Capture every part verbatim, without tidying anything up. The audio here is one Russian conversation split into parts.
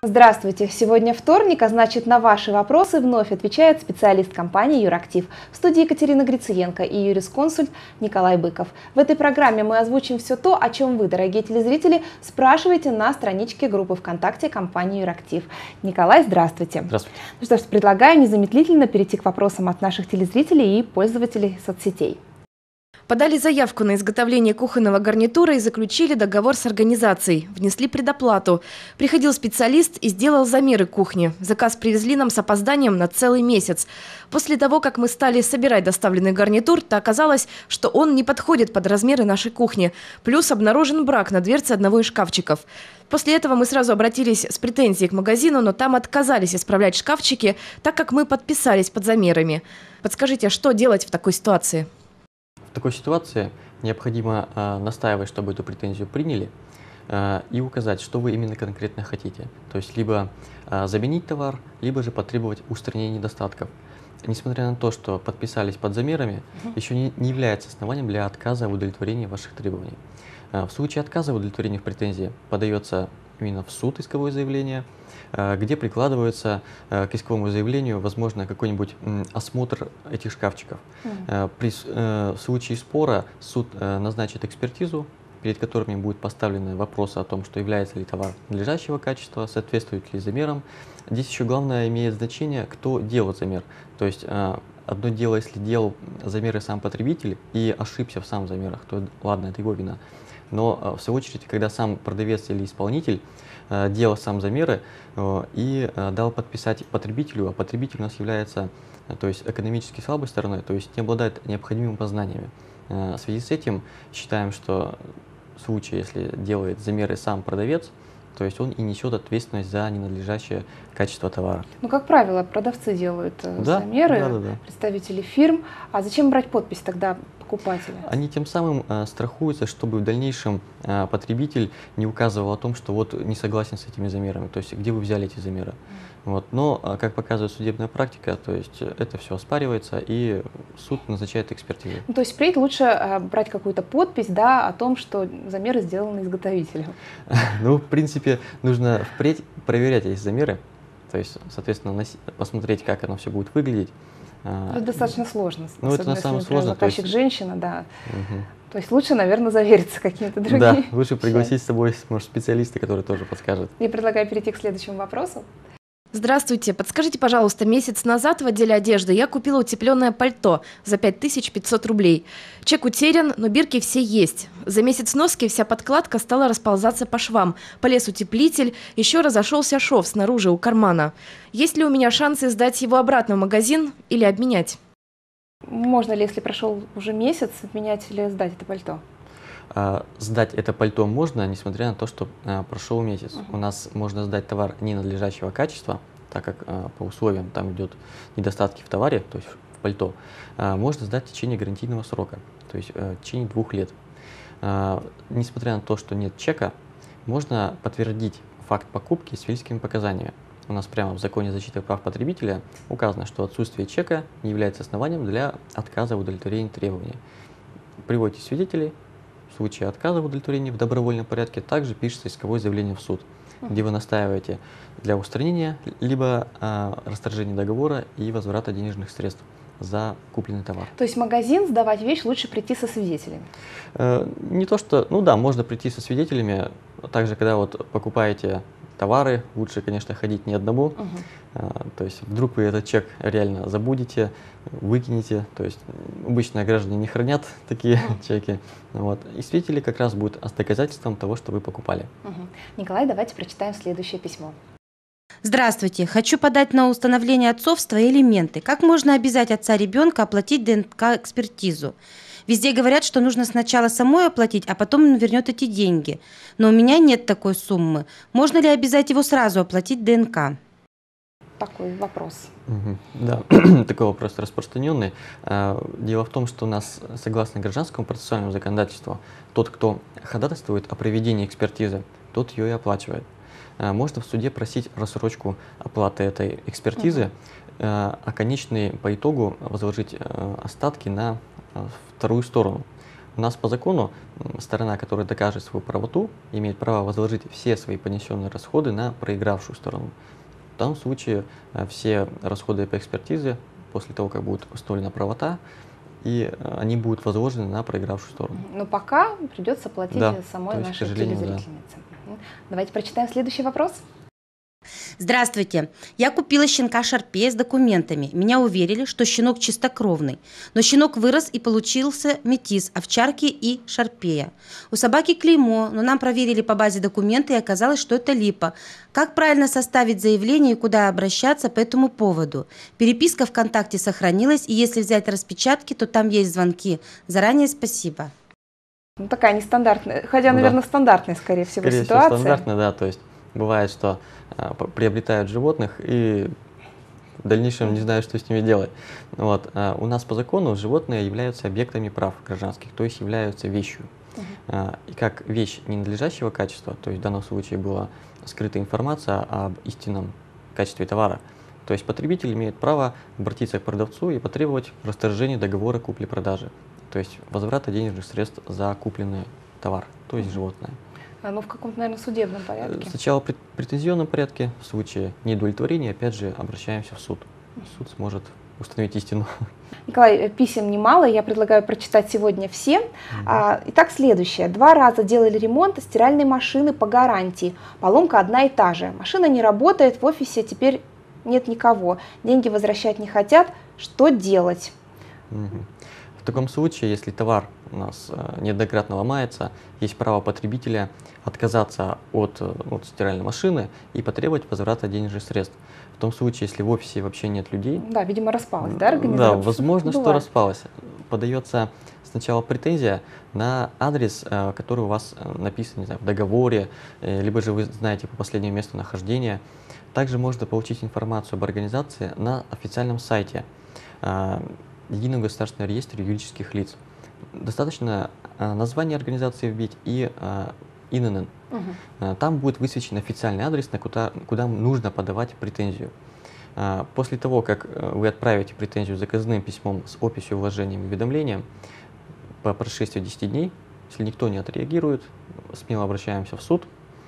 Здравствуйте! Сегодня вторник, а значит, на ваши вопросы вновь отвечает специалист компании «Юрактив». В студии Екатерина Грициенко и юрисконсульт Николай Быков. В этой программе мы озвучим все то, о чем вы, дорогие телезрители, спрашиваете на страничке группы ВКонтакте компании «Юрактив». Николай, здравствуйте! Здравствуйте! Ну что ж, предлагаю незамедлительно перейти к вопросам от наших телезрителей и пользователей соцсетей. Подали заявку на изготовление кухонного гарнитура и заключили договор с организацией. Внесли предоплату. Приходил специалист и сделал замеры кухни. Заказ привезли нам с опозданием на целый месяц. После того, как мы стали собирать доставленный гарнитур, то оказалось, что он не подходит под размеры нашей кухни. Плюс обнаружен брак на дверце одного из шкафчиков. После этого мы сразу обратились с претензией к магазину, но там отказались исправлять шкафчики, так как мы подписались под замерами. Подскажите, что делать в такой ситуации? В такой ситуации необходимо э, настаивать, чтобы эту претензию приняли э, и указать, что вы именно конкретно хотите. То есть либо э, заменить товар, либо же потребовать устранения недостатков. Несмотря на то, что подписались под замерами, uh-huh. еще не, не является основанием для отказа в удовлетворении ваших требований. Э, в случае отказа в удовлетворении в претензии подается именно в суд исковое заявление, где прикладывается к исковому заявлению, возможно, какой-нибудь осмотр этих шкафчиков. Mm. При в случае спора суд назначит экспертизу, перед которыми будут поставлены вопросы о том, что является ли товар надлежащего качества, соответствует ли замерам. Здесь еще главное имеет значение, кто делает замер. То есть одно дело, если делал замеры сам потребитель и ошибся в самых замерах, то ладно, это его вина. Но в свою очередь, когда сам продавец или исполнитель э, делал сам замеры э, и э, дал подписать потребителю, а потребитель у нас является э, то есть экономически слабой стороной, то есть не обладает необходимыми познаниями. Э, в связи с этим считаем, что в случае, если делает замеры сам продавец, то есть он и несет ответственность за ненадлежащее качество товара. Ну, как правило, продавцы делают да, замеры, да, да, да. представители фирм. А зачем брать подпись тогда покупателя? Они тем самым э, страхуются, чтобы в дальнейшем э, потребитель не указывал о том, что вот не согласен с этими замерами, то есть где вы взяли эти замеры. Mm. Вот. Но, э, как показывает судебная практика, то есть это все оспаривается и суд назначает экспертизу. Ну, то есть впредь лучше э, брать какую-то подпись, да, о том, что замеры сделаны изготовителем. Ну, в принципе, нужно впредь проверять эти замеры, то есть, соответственно, посмотреть, как оно все будет выглядеть. Это достаточно сложно. Ну, это на самом если, сложно. Заказчик есть... женщина, да. Угу. То есть лучше, наверное, завериться какими-то другими. Да, лучше пригласить с собой, может, специалиста, который тоже подскажет. Я предлагаю перейти к следующему вопросу. Здравствуйте. Подскажите, пожалуйста, месяц назад в отделе одежды я купила утепленное пальто за пять тысяч пятьсот рублей. Чек утерян, но бирки все есть. За месяц носки вся подкладка стала расползаться по швам. Полез утеплитель, еще разошелся шов снаружи у кармана. Есть ли у меня шансы сдать его обратно в магазин или обменять? Можно ли, если прошел уже месяц, обменять или сдать это пальто? Сдать это пальто можно, несмотря на то, что а, прошел месяц. Uh-huh. У нас можно сдать товар ненадлежащего качества, так как а, по условиям там идет недостатки в товаре, то есть в пальто. А, можно сдать в течение гарантийного срока, то есть а, в течение двух лет. А, несмотря на то, что нет чека, можно подтвердить факт покупки свидетельскими показаниями. У нас прямо в законе защиты прав потребителя указано, что отсутствие чека не является основанием для отказа в удовлетворении требований. Приводите свидетелей. В случае отказа в удовлетворении в добровольном порядке также пишется исковое заявление в суд, uh-huh. где вы настаиваете для устранения либо а, расторжения договора и возврата денежных средств за купленный товар. То есть в магазин сдавать вещь лучше прийти со свидетелями? Э, не то что, ну да, можно прийти со свидетелями. Также, когда вот покупаете товары, лучше, конечно, ходить не одному. Uh-huh. а, то есть вдруг вы этот чек реально забудете, выкинете. То есть обычно граждане не хранят такие uh-huh. чеки. Вот. И свидетели как раз будут доказательством того, что вы покупали. Uh-huh. Николай, давайте прочитаем следующее письмо. Здравствуйте. Хочу подать на установление отцовства элементы. Как можно обязать отца ребенка оплатить ДНК-экспертизу? Везде говорят, что нужно сначала самой оплатить, а потом он вернет эти деньги. Но у меня нет такой суммы. Можно ли обязать его сразу оплатить ДНК? Такой вопрос. Угу. Да, такой вопрос распространенный. Дело в том, что у нас, согласно гражданскому процессуальному законодательству, тот, кто ходатайствует о проведении экспертизы, тот ее и оплачивает. Можно в суде просить рассрочку оплаты этой экспертизы, угу. а конечный по итогу возложить остатки на вторую сторону. У нас по закону м, сторона, которая докажет свою правоту, имеет право возложить все свои понесенные расходы на проигравшую сторону. В данном случае э, все расходы по экспертизе, после того, как будет установлена правота, и э, они будут возложены на проигравшую сторону. Но пока придется платить Да, самой то есть, к нашей сожалению, да. телезрительнице. Мгм. Давайте прочитаем следующий вопрос. Здравствуйте. Я купила щенка Шарпея с документами. Меня уверили, что щенок чистокровный. Но щенок вырос и получился метис овчарки и Шарпея. У собаки клеймо, но нам проверили по базе документы и оказалось, что это липа. Как правильно составить заявление и куда обращаться по этому поводу? Переписка ВКонтакте сохранилась, и если взять распечатки, то там есть звонки. Заранее спасибо. Ну, такая нестандартная, хотя, Да. наверное, стандартная, скорее всего, Скорее всего, ситуация. стандартно, да, то есть бывает, что а, п- приобретают животных и в дальнейшем не знают, что с ними делать. Вот. а, У нас по закону животные являются объектами прав гражданских, то есть являются вещью. А, И как вещь ненадлежащего качества, то есть в данном случае была скрыта информация об истинном качестве товара, то есть потребитель имеет право обратиться к продавцу и потребовать расторжения договора купли-продажи, то есть возврата денежных средств за купленный товар, то есть животное. А, Ну, в каком-то, наверное, судебном Э, порядке. Сначала в претензионном порядке, в случае неудовлетворения, опять же, обращаемся в суд. Суд сможет установить истину. Николай, э, писем немало, я предлагаю прочитать сегодня все. А, Итак, следующее. Два раза делали ремонт стиральной машины по гарантии. Поломка одна и та же. Машина не работает, в офисе теперь нет никого. Деньги возвращать не хотят. Что делать? Мгм. В таком случае, если товар у нас э, неоднократно ломается, есть право потребителя отказаться от, э, от стиральной машины и потребовать возврата денежных средств. В том случае, если в офисе вообще нет людей, Да, видимо, распалась, да, да, организация? возможно, что Бывает. распалось. Подается сначала претензия на адрес, э, который у вас э, написан, не знаю, в договоре, э, либо же вы знаете по последнему месту нахождения. Также можно получить информацию об организации на официальном сайте э, Единого государственного реестра юридических лиц. Достаточно э, название организации вбить и э, ай эн эн. Мгм. Э, Там будет высвечен официальный адрес, на куда, куда нужно подавать претензию. Э, После того, как э, вы отправите претензию заказным письмом с описью, вложением и уведомлением, по прошествии десяти дней, если никто не отреагирует, смело обращаемся в суд.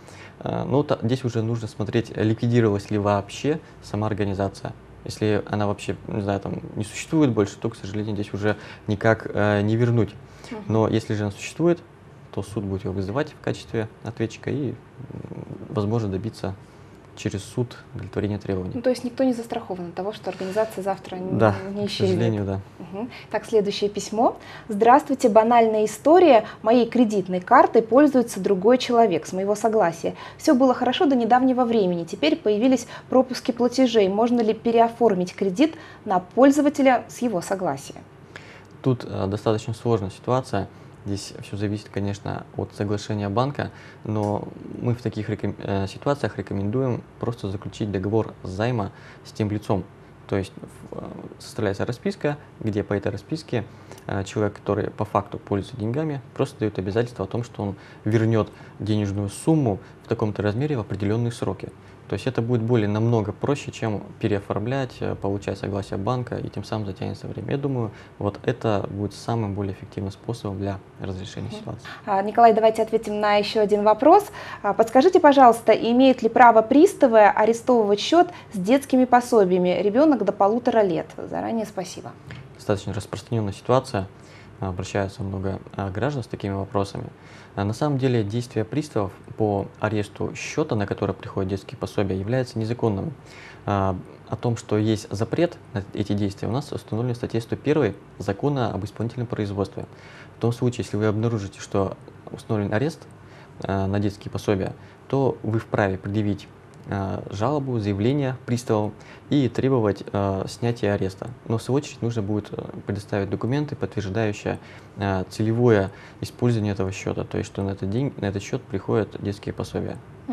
Э, Но та- здесь уже нужно смотреть, ликвидировалась ли вообще сама организация. Если она вообще, не знаю, там не существует больше, то, к сожалению, здесь уже никак э, не вернуть. Мгм. Но если же она существует, то суд будет его вызывать в качестве ответчика и, м, возможно, добиться через суд удовлетворения требований. Ну, то есть никто не застрахован от того, что организация завтра не, Да, не к исчезнет. сожалению, да. Мгм. Так, следующее письмо. Здравствуйте, банальная история. Моей кредитной картой пользуется другой человек с моего согласия. Все было хорошо до недавнего времени. Теперь появились пропуски платежей. Можно ли переоформить кредит на пользователя с его согласия? Тут э, достаточно сложная ситуация. Здесь все зависит, конечно, от соглашения банка, но мы в таких реком- э, ситуациях рекомендуем просто заключить договор займа с тем лицом. То есть в- э, составляется расписка, где по этой расписке э, человек, который по факту пользуется деньгами, просто дает обязательство о том, что он вернет денежную сумму в таком-то размере в определенные сроки. То есть это будет более намного проще, чем переоформлять, э, получать согласие банка, и тем самым затянется время. Я думаю, вот это будет самым более эффективным способом для разрешения ситуации. А, Николай, давайте ответим на еще один вопрос. А, Подскажите, пожалуйста, имеют ли право приставы арестовывать счет с детскими пособиями ребенок до полутора лет? Заранее спасибо. Достаточно распространенная ситуация, обращаются много а, граждан с такими вопросами. А, На самом деле действия приставов по аресту счета, на который приходят детские пособия, являются незаконными. А, О том, что есть запрет на эти действия, у нас установлен в статье сто один Закона об исполнительном производстве. В том случае, если вы обнаружите, что установлен арест а, на детские пособия, то вы вправе предъявить а, жалобу, заявление приставам и требовать а, снятия ареста. Но в свою очередь нужно будет а, предоставить документы, подтверждающие а, целевое использование этого счета, то есть что на этот день, на этот счет приходят детские пособия.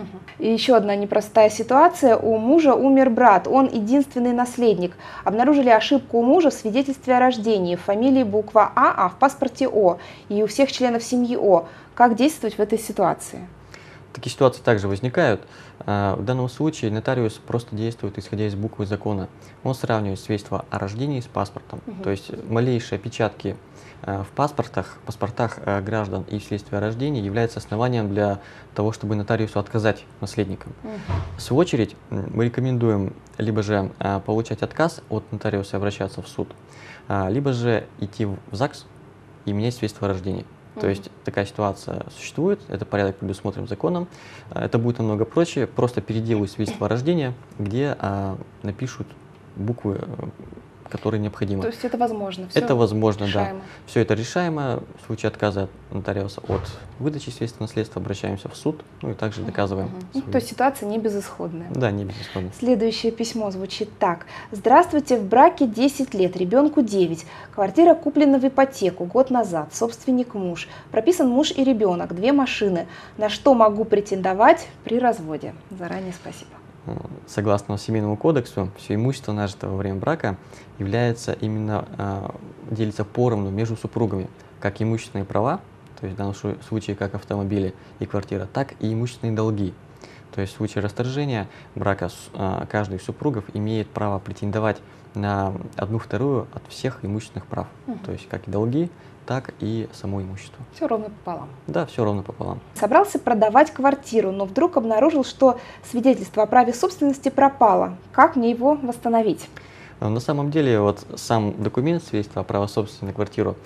И еще одна непростая ситуация. У мужа умер брат, он единственный наследник. Обнаружили ошибку у мужа в свидетельстве о рождении, в фамилии буква А, а в паспорте О, и у всех членов семьи О. Как действовать в этой ситуации? такие ситуации также возникают. В данном случае нотариус просто действует исходя из буквы закона. Он сравнивает свидетельство о рождении с паспортом. Угу. То есть малейшие опечатки в паспортах, паспортах граждан и вследствие рождения является основанием для того, чтобы нотариусу отказать наследникам. Угу. В свою очередь мы рекомендуем либо же получать отказ от нотариуса и обращаться в суд, либо же идти в ЗАГС и менять свидетельство о рождении. То есть такая ситуация существует, это порядок предусмотрен законом. Это будет намного проще, просто переделают свидетельство о рождении, где а, напишут буквы, которые необходимы. То есть это возможно? Все это возможно, решаемо. Да. Все это решаемо. В случае отказа от нотариуса от выдачи свидетельства наследства обращаемся в суд, ну и также доказываем. Угу. Угу. То есть ситуация не безысходная? Да, не безысходная. Следующее письмо звучит так. Здравствуйте, в браке десять лет, ребенку девять. Квартира куплена в ипотеку год назад, собственник муж. Прописан муж и ребенок, две машины. На что могу претендовать при разводе? Заранее спасибо. Согласно Семейному кодексу, все имущество, нажитое во время брака, является именно, э, делится поровну между супругами, как имущественные права, то есть в данном случае как автомобили и квартира, так и имущественные долги. То есть в случае расторжения брака э, каждый из супругов имеет право претендовать на одну вторую от всех имущественных прав, угу. То есть как и долги, так и само имущество. Все ровно пополам. Да, все ровно пополам. Собрался продавать квартиру, но вдруг обнаружил, что свидетельство о праве собственности пропало. Как мне его восстановить? На самом деле, вот сам документ свидетельства о праве собственности на квартиру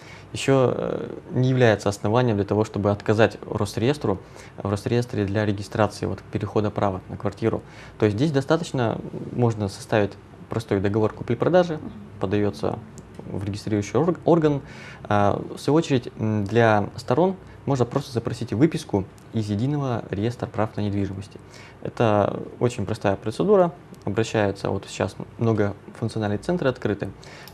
еще не является основанием для того, чтобы отказать Росреестру в Росреестре для регистрации вот, перехода права на квартиру. То есть здесь достаточно, можно составить простой договор купли-продажи, подается в регистрирующий орган. В свою очередь, для сторон можно просто запросить выписку из Единого реестра прав на недвижимость. Это очень простая процедура. Обращаются, вот сейчас многофункциональные центры открыты,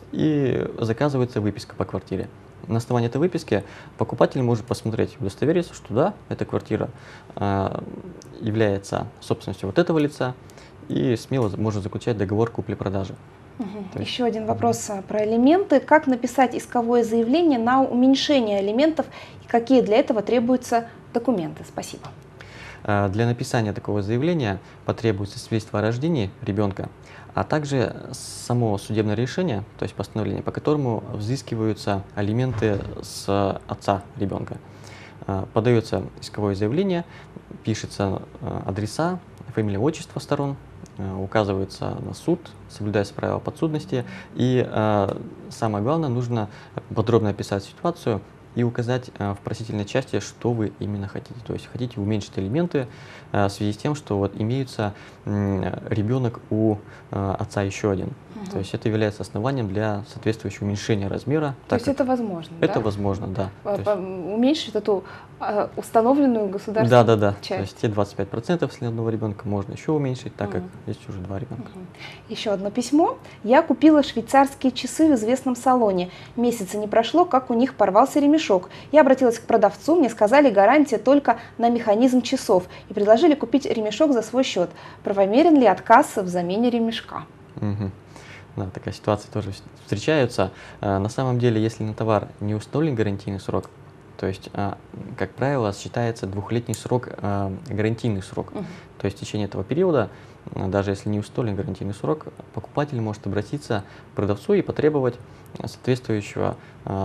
и заказывается выписка по квартире. На основании этой выписки покупатель может посмотреть, удостовериться, что да, эта квартира э, является собственностью вот этого лица, и смело может заключать договор купли-продажи. Угу. Есть... Еще один вопрос про элементы. Как написать исковое заявление на уменьшение элементов и какие для этого требуются документы? Спасибо. Для написания такого заявления потребуется свидетельство о рождении ребенка, а также само судебное решение, то есть постановление, по которому взыскиваются алименты с отца ребенка. Подается исковое заявление, пишется адреса, фамилия, отчество сторон, указывается на суд, соблюдается правило подсудности, и самое главное, нужно подробно описать ситуацию и указать в просительной части, что вы именно хотите. То есть хотите уменьшить элементы в связи с тем, что вот имеется ребенок у отца еще один. Угу. То есть это является основанием для соответствующего уменьшения размера. То есть это возможно, Это да? возможно, да. Есть... Уменьшить эту установленную государственную да, да, да. часть. То есть те двадцать пять процентов с одного ребенка можно еще уменьшить, так угу. как есть уже два ребенка. Угу. Еще одно письмо. Я купила швейцарские часы в известном салоне. Месяца не прошло, как у них порвался ремешок. Я обратилась к продавцу, мне сказали, гарантия только на механизм часов, и предложили купить ремешок за свой счет. Правомерен ли отказ в замене ремешка? Угу. Да, такая ситуация тоже встречается. На самом деле, если на товар не установлен гарантийный срок, то есть, как правило, считается двухлетний срок, гарантийный срок. Угу. То есть в течение этого периода, даже если не установлен гарантийный срок, покупатель может обратиться к продавцу и потребовать соответствующего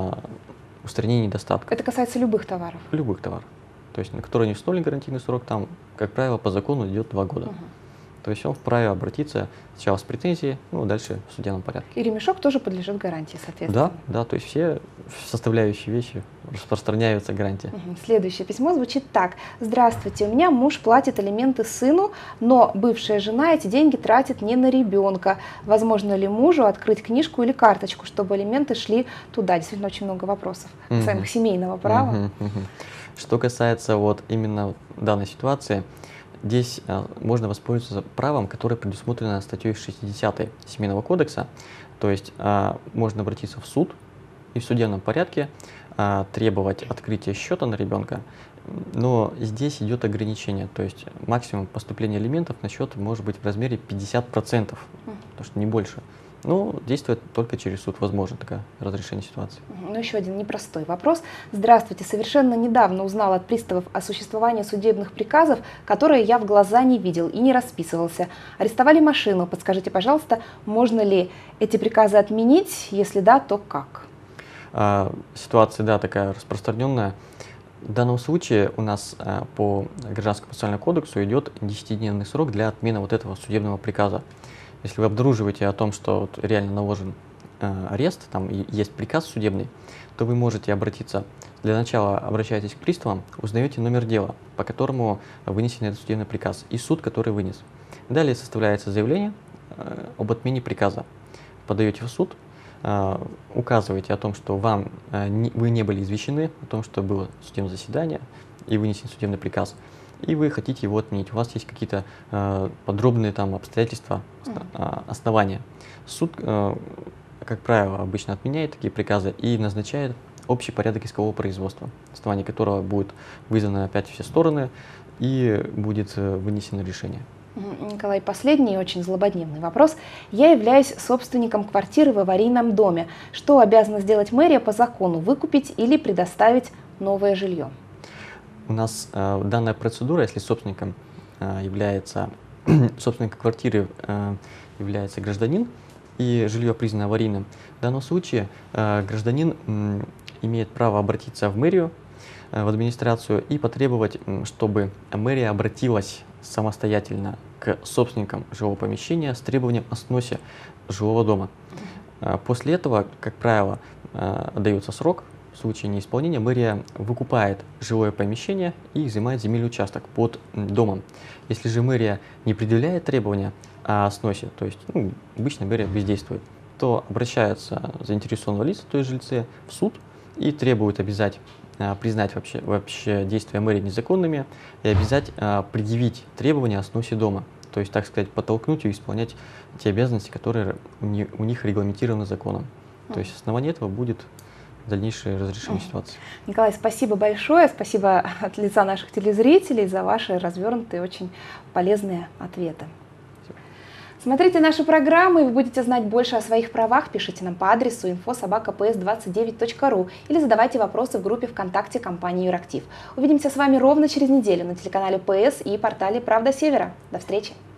устранения недостатка. Это касается любых товаров? Любых товаров. То есть на которые не установлен гарантийный срок, там, как правило, по закону идет два года. Угу. То есть он вправе обратиться сначала с претензией, ну, дальше в судебном порядке. И ремешок тоже подлежит гарантии, соответственно? Да, да, то есть все составляющие вещи распространяются гарантия. Угу. Следующее письмо звучит так. Здравствуйте, у меня муж платит алименты сыну, но бывшая жена эти деньги тратит не на ребенка. Возможно ли мужу открыть книжку или карточку, чтобы алименты шли туда? Действительно, очень много вопросов касаемо угу. семейного права. Угу, угу. Что касается вот именно данной ситуации, здесь а, можно воспользоваться правом, которое предусмотрено статьей шестидесятой Семейного кодекса. То есть а, можно обратиться в суд и в судебном порядке а, требовать открытия счета на ребенка. Но здесь идет ограничение. То есть максимум поступления алиментов на счет может быть в размере пятьдесят процентов, потому что не больше. Ну, действует только через суд, возможно такое разрешение ситуации. Ну, еще один непростой вопрос. Здравствуйте. Совершенно недавно узнал от приставов о существовании судебных приказов, которые я в глаза не видел и не расписывался. Арестовали машину. Подскажите, пожалуйста, можно ли эти приказы отменить? Если да, то как? А, ситуация, да, такая распространенная. В данном случае у нас а, по Гражданскому процессуальному кодексу идет десятидневный срок для отмены вот этого судебного приказа. Если вы обнаруживаете о том, что вот реально наложен э, арест, там и есть приказ судебный, то вы можете обратиться. Для начала обращайтесь к приставам, узнаете номер дела, по которому вынесен этот судебный приказ, и суд, который вынес. Далее составляется заявление э, об отмене приказа. Подаете в суд, э, указываете о том, что вам, э, не, вы не были извещены о том, что было судебное заседание и вынесен судебный приказ, и вы хотите его отменить. У вас есть какие-то э, подробные там обстоятельства, э, основания. Суд, э, как правило, обычно отменяет такие приказы и назначает общий порядок искового производства, на основании которого будут вызваны опять все стороны и будет э, вынесено решение. Николай, последний очень злободневный вопрос. Я являюсь собственником квартиры в аварийном доме. Что обязана сделать мэрия по закону? Выкупить или предоставить новое жилье? У нас э, данная процедура, если собственником э, является собственником квартиры э, является гражданин и жилье признано аварийным, в данном случае э, гражданин э, имеет право обратиться в мэрию, э, в администрацию и потребовать, э, чтобы мэрия обратилась самостоятельно к собственникам жилого помещения с требованием о сносе жилого дома. Э, после этого, как правило, э, дается срок. В случае неисполнения мэрия выкупает жилое помещение и изымает земельный участок под домом. Если же мэрия не предъявляет требования о сносе, то есть ну, обычно мэрия бездействует, то обращаются заинтересованные лица, то есть жильцы, в суд и требуют обязать а, признать вообще, вообще действия мэрии незаконными и обязать а, предъявить требования о сносе дома. То есть, так сказать, подтолкнуть и исполнять те обязанности, которые у, не, у них регламентированы законом. То есть основание этого будет дальнейшее разрешение ситуации. Николай, спасибо большое. Спасибо от лица наших телезрителей за ваши развернутые, очень полезные ответы. Спасибо. Смотрите наши программы, и вы будете знать больше о своих правах. Пишите нам по адресу инфо собака пэ эс двадцать девять точка ру или задавайте вопросы в группе ВКонтакте компании Юрактив. Увидимся с вами ровно через неделю на телеканале пэ эс и портале Правда Севера. До встречи!